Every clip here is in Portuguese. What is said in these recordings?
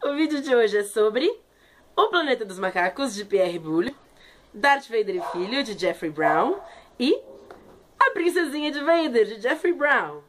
O vídeo de hoje é sobre O Planeta dos Macacos, de Pierre Boulle, Darth Vader e Filho, de Jeffrey Brown, e A Princesinha de Vader, de Jeffrey Brown.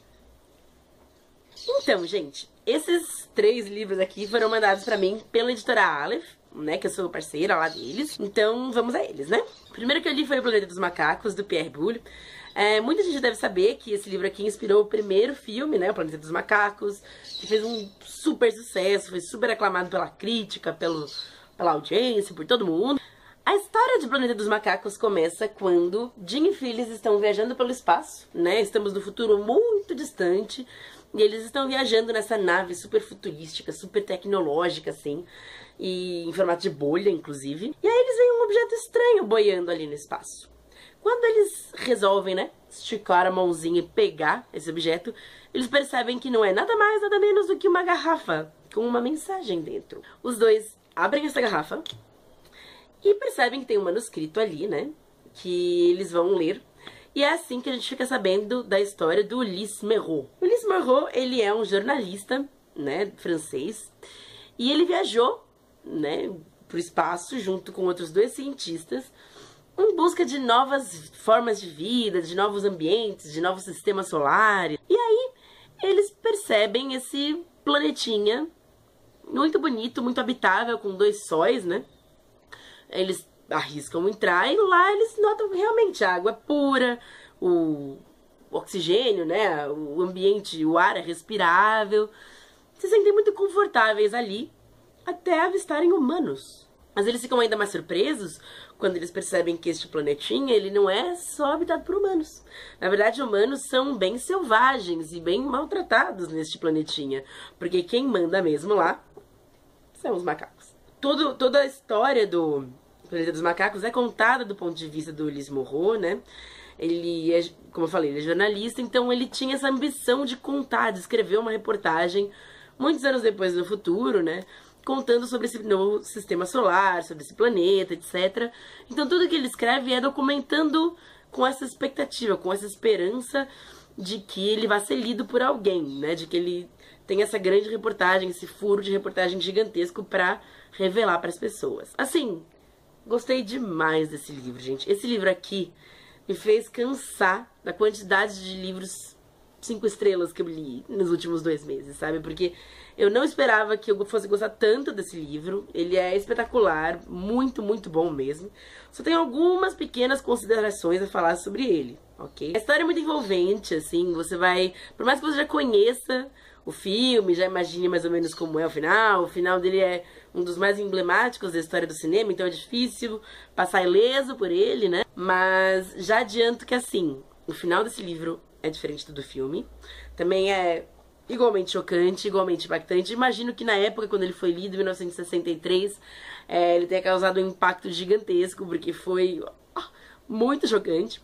Então, gente, esses 3 livros aqui foram mandados pra mim pela editora Aleph, né, que eu sou parceira lá deles. Então, vamos a eles, né? O primeiro que eu li foi O Planeta dos Macacos, do Pierre Boulle. Muita gente deve saber que esse livro aqui inspirou o primeiro filme, né, O Planeta dos Macacos, que fez um super sucesso, foi super aclamado pela crítica, pela audiência, por todo mundo. A história de Planeta dos Macacos começa quando Jim e Phyllis estão viajando pelo espaço, né, estamos no futuro muito distante, e eles estão viajando nessa nave super futurística, super tecnológica, assim, e em formato de bolha, inclusive. E aí eles veem um objeto estranho boiando ali no espaço. Quando eles resolvem, né, esticar a mãozinha e pegar esse objeto, eles percebem que não é nada mais, nada menos do que uma garrafa com uma mensagem dentro. Os dois abrem essa garrafa e percebem que tem um manuscrito ali, né, que eles vão ler. E é assim que a gente fica sabendo da história do Ulysse Merot. O Ulysse Merot, ele é um jornalista, né, francês, e ele viajou, né, pro espaço junto com outros 2 cientistas, em busca de novas formas de vida, de novos ambientes, de novos sistemas solares. E aí, eles percebem esse planetinha muito bonito, muito habitável, com 2 sóis, né? Eles arriscam entrar e lá eles notam que realmente a água é pura, o oxigênio, né? O ambiente, o ar é respirável. Se sentem muito confortáveis ali, até avistarem humanos. Mas eles ficam ainda mais surpresos quando eles percebem que este planetinha, ele não é só habitado por humanos. Na verdade, humanos são bem selvagens e bem maltratados neste planetinha. Porque quem manda mesmo lá são os macacos. Toda a história do Planeta dos Macacos é contada do ponto de vista do Ulysse Merot, né? Ele é, como eu falei, ele é jornalista, então ele tinha essa ambição de contar, de escrever uma reportagem muitos anos depois no futuro, né? Contando sobre esse novo sistema solar, sobre esse planeta, etc. Então tudo que ele escreve é documentando com essa expectativa, com essa esperança de que ele vai ser lido por alguém, né? De que ele tem essa grande reportagem, esse furo de reportagem gigantesco pra revelar pras pessoas. Assim, gostei demais desse livro, gente. Esse livro aqui me fez cansar da quantidade de livros 5 estrelas que eu li nos últimos 2 meses, sabe? Porque eu não esperava que eu fosse gostar tanto desse livro. Ele é espetacular, muito, muito bom mesmo. Só tenho algumas pequenas considerações a falar sobre ele, ok? A história é muito envolvente, assim, você vai... Por mais que você já conheça o filme, já imagine mais ou menos como é o final dele é um dos mais emblemáticos da história do cinema, então é difícil passar ileso por ele, né? Mas já adianto que, assim, o final desse livro é diferente do filme. Também é igualmente chocante, igualmente impactante. Imagino que na época, quando ele foi lido, em 1963, ele tenha causado um impacto gigantesco, porque foi muito chocante.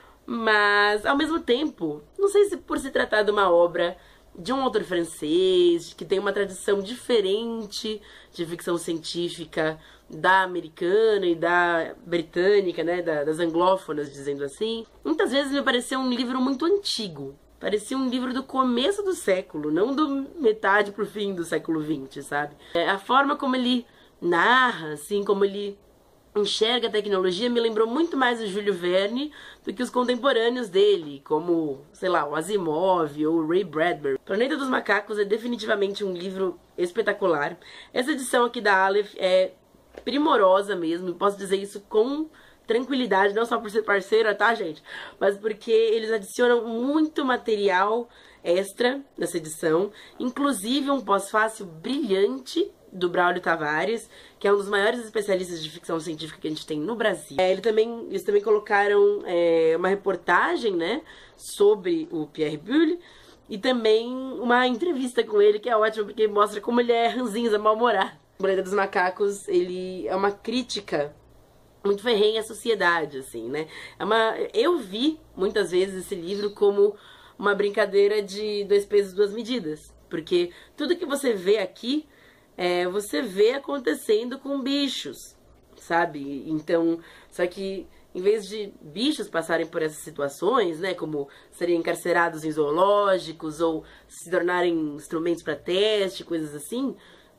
Mas, ao mesmo tempo, não sei se por se tratar de uma obra de um autor francês, que tem uma tradição diferente de ficção científica da americana e da britânica, né, das anglófonas, dizendo assim. Muitas vezes me pareceu um livro muito antigo. Parecia um livro do começo do século, não do metade pro fim do século XX, sabe? A forma como ele narra, assim, como ele enxerga a tecnologia, me lembrou muito mais o Júlio Verne do que os contemporâneos dele, como, sei lá, o Asimov ou o Ray Bradbury. Planeta dos Macacos é definitivamente um livro espetacular. Essa edição aqui da Aleph é primorosa mesmo, posso dizer isso com tranquilidade, não só por ser parceira, tá, gente? Mas porque eles adicionam muito material extra nessa edição, inclusive um pós-fácil brilhante do Braulio Tavares, que é um dos maiores especialistas de ficção científica que a gente tem no Brasil. Eles também colocaram uma reportagem, né, sobre o Pierre Boulle, e também uma entrevista com ele, que é ótima, porque mostra como ele é ranzinza, mal-humorado. O Planeta dos Macacos, ele é uma crítica muito ferrenha à sociedade, assim, né? Eu vi, muitas vezes, esse livro como uma brincadeira de 2 pesos, 2 medidas. Porque tudo que você vê aqui, você vê acontecendo com bichos, sabe? Então, só que em vez de bichos passarem por essas situações, né, como serem encarcerados em zoológicos ou se tornarem instrumentos para teste, coisas assim,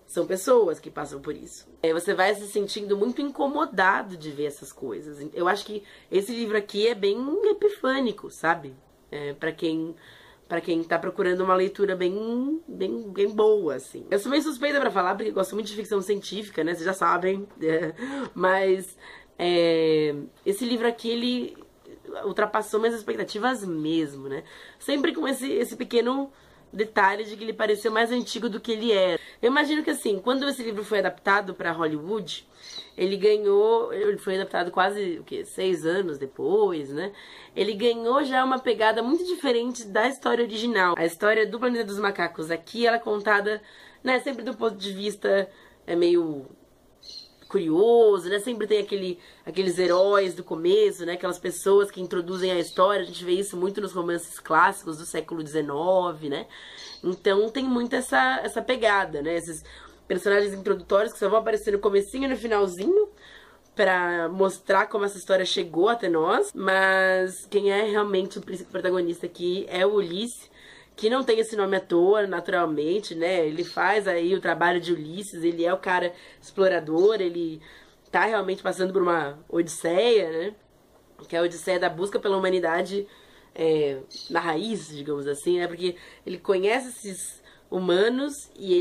São pessoas que passam por isso. Você vai se sentindo muito incomodado de ver essas coisas. Eu acho que esse livro aqui é bem epifânico, sabe? Pra quem tá procurando uma leitura bem boa, assim. Eu sou meio suspeita pra falar, porque eu gosto muito de ficção científica, né? Vocês já sabem. Mas esse livro aqui, ele ultrapassou minhas expectativas mesmo, né? Sempre com esse pequeno detalhe de que ele pareceu mais antigo do que ele era. Eu imagino que, assim, quando esse livro foi adaptado pra Hollywood, ele foi adaptado quase, 6 anos depois, né? Ele ganhou já uma pegada muito diferente da história original. A história do Planeta dos Macacos aqui, ela é contada, né, sempre do ponto de vista meio curioso, né? Sempre tem aqueles heróis do começo, né? Aquelas pessoas que introduzem a história. A gente vê isso muito nos romances clássicos do século XIX, né? Então tem muito essa pegada, né? Esses personagens introdutórios que só vão aparecer no comecinho e no finalzinho pra mostrar como essa história chegou até nós. Mas quem é realmente o protagonista aqui é o Ulisses, que não tem esse nome à toa, naturalmente, né? Ele faz aí o trabalho de Ulisses, ele é o cara explorador, ele tá realmente passando por uma odisseia, né? Que é a odisseia da busca pela humanidade na raiz, digamos assim, né? Porque ele conhece esses humanos e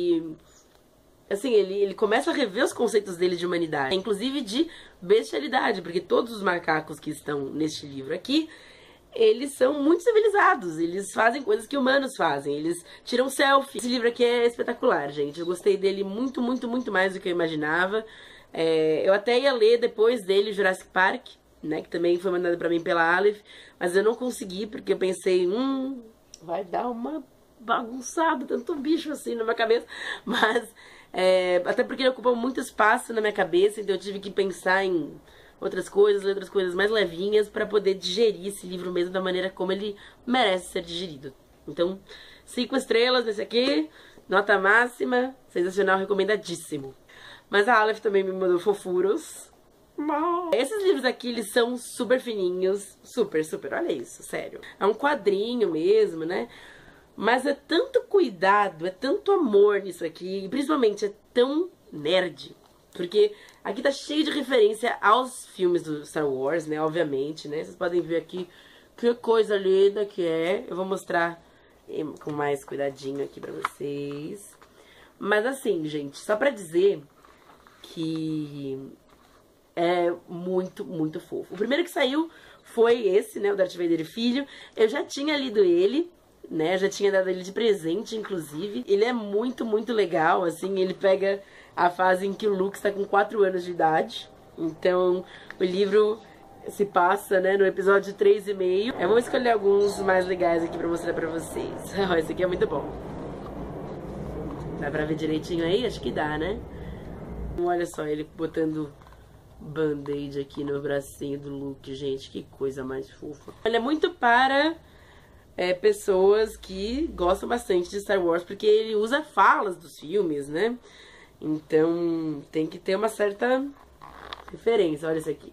ele começa a rever os conceitos dele de humanidade, inclusive de bestialidade, porque todos os macacos que estão neste livro aqui, eles são muito civilizados, eles fazem coisas que humanos fazem, eles tiram selfie. Esse livro aqui é espetacular, gente. Eu gostei dele muito, muito, muito mais do que eu imaginava. Eu até ia ler depois dele Jurassic Park, né, que também foi mandado pra mim pela Aleph, mas eu não consegui porque eu pensei, vai dar uma bagunçada, tanto bicho assim na minha cabeça, mas até porque ele ocupa muito espaço na minha cabeça, então eu tive que pensar em outras coisas mais levinhas pra poder digerir esse livro mesmo da maneira como ele merece ser digerido. Então, 5 estrelas nesse aqui, nota máxima, sensacional, recomendadíssimo. Mas a Aleph também me mandou fofuros. Esses livros aqui, eles são super fininhos, super, olha isso, sério. É um quadrinho mesmo, né? Mas é tanto cuidado, é tanto amor nisso aqui, e principalmente é tão nerd. Porque aqui tá cheio de referência aos filmes do Star Wars, né? Obviamente, né? Vocês podem ver aqui que coisa linda que é. Eu vou mostrar com mais cuidadinho aqui pra vocês. Mas assim, gente, só pra dizer que é muito, muito fofo. O primeiro que saiu foi esse, né? O Darth Vader e Filho. Eu já tinha lido ele, né? Já tinha dado ele de presente, inclusive. Ele é muito, muito legal, assim. Ele pega a fase em que o Luke está com 4 anos de idade. Então, o livro se passa, né, no episódio 3,5. Eu vou escolher alguns mais legais aqui pra mostrar pra vocês. Esse aqui é muito bom. Dá pra ver direitinho aí? Acho que dá, né? Olha só, ele botando band-aid aqui no bracinho do Luke, gente. Que coisa mais fofa. Ele é muito para pessoas que gostam bastante de Star Wars, porque ele usa falas dos filmes, né? Então, tem que ter uma certa referência. Olha esse aqui.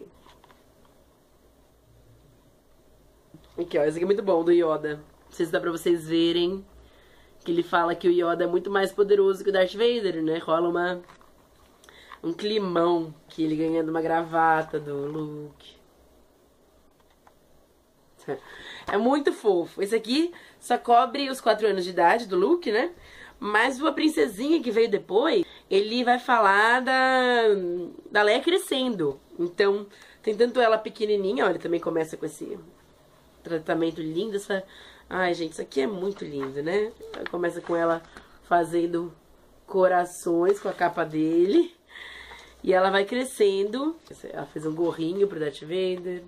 Aqui, ó. Esse aqui é muito bom, do Yoda. Não sei se dá pra vocês verem que ele fala que o Yoda é muito mais poderoso que o Darth Vader, né? Rola um climão que ele ganhando uma gravata do Luke. É muito fofo. Esse aqui só cobre os 4 anos de idade do Luke, né? Mas a princesinha que veio depois, ele vai falar da Leia crescendo. Então, tem tanto ela pequenininha, ó, ele também começa com esse tratamento lindo. Ai, gente, isso aqui é muito lindo, né? Começa com ela fazendo corações com a capa dele. E ela vai crescendo. Ela fez um gorrinho pro Darth Vader.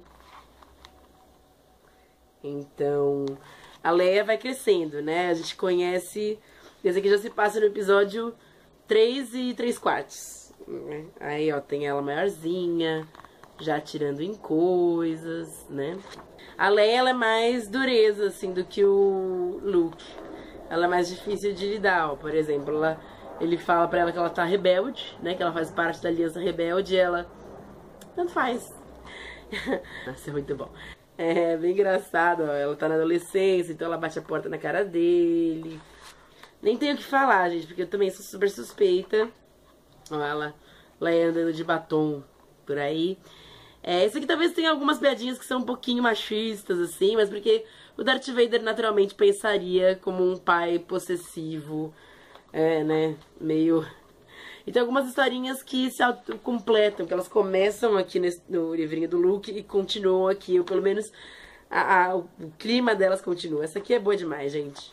Então, a Leia vai crescendo, né? A gente conhece... Esse aqui já se passa no episódio 3 3/4. Aí, ó, tem ela maiorzinha, já atirando em coisas, né? A Leia, ela é mais dureza, assim, do que o Luke. Ela é mais difícil de lidar, ó. Por exemplo, ele fala pra ela que ela tá rebelde, né? Que ela faz parte da Aliança Rebelde e ela... Tanto faz. Nossa, é muito bom. É bem engraçado, ó. Ela tá na adolescência, então ela bate a porta na cara dele... Nem tenho o que falar, gente, porque eu também sou super suspeita. Olha ela, Leia andando de batom por aí. Esse aqui talvez tenha algumas piadinhas que são um pouquinho machistas, assim, mas porque o Darth Vader naturalmente pensaria como um pai possessivo, né, meio... E tem algumas historinhas que se autocompletam, que elas começam aqui no livrinho do Luke e continuam aqui, ou pelo menos o clima delas continua. Essa aqui é boa demais, gente.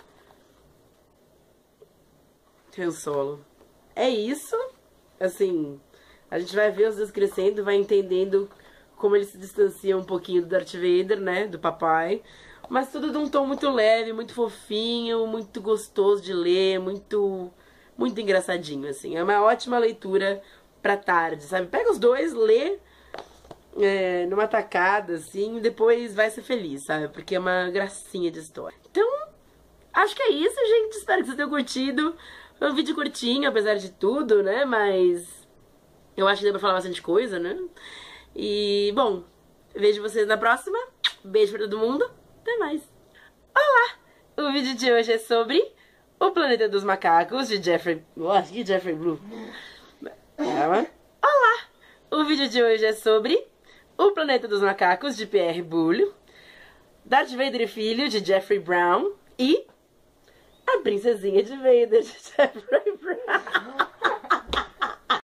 Han Solo. É isso, assim, a gente vai ver os dois crescendo, vai entendendo como eles se distanciam um pouquinho do Darth Vader, né, do papai, mas tudo de um tom muito leve, muito fofinho, muito gostoso de ler, muito engraçadinho, assim. É uma ótima leitura pra tarde, sabe? Pega os dois, lê numa tacada, assim, e depois vai ser feliz, sabe? Porque é uma gracinha de história. Então, acho que é isso, gente. Espero que vocês tenham curtido. Foi um vídeo curtinho, apesar de tudo, né? Mas eu acho que deu pra falar bastante coisa, né? E, bom, vejo vocês na próxima. Beijo pra todo mundo. Até mais. Olá! O vídeo de hoje é sobre O Planeta dos Macacos, de Jeffrey... Nossa, que Jeffrey Blue. Calma. Olá! O vídeo de hoje é sobre O Planeta dos Macacos, de Pierre Boulle, Darth Vader e Filho, de Jeffrey Brown, e A Princesinha de Vader, de Jeffrey Brown.